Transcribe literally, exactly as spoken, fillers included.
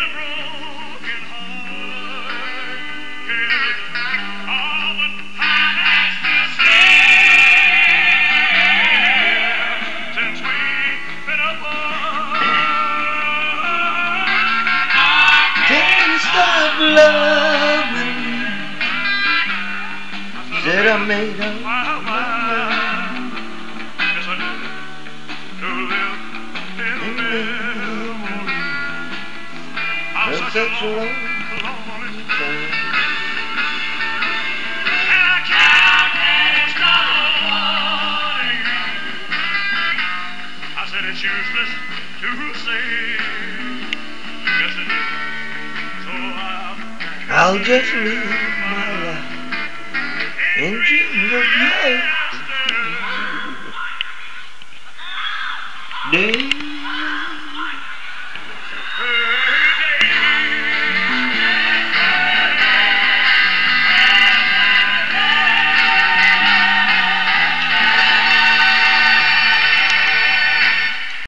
Loving you, said I made up my mind. Yes, I did. To live in the memory of such a long, lonely time. And I can't stop wanting you. I said it's useless to say. Yes, it is. I'll just live my life in dreams of yesterday.